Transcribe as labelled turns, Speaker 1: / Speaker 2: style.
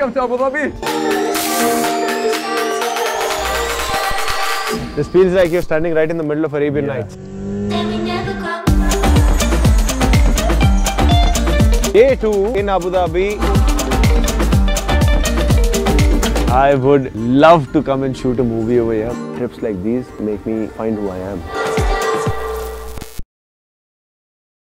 Speaker 1: Welcome to Abu Dhabi.
Speaker 2: This feels like you're standing right in the middle of Arabian Nights. Day 2 in Abu Dhabi. I would love to come and shoot a movie over here. Trips like these make me find who I am.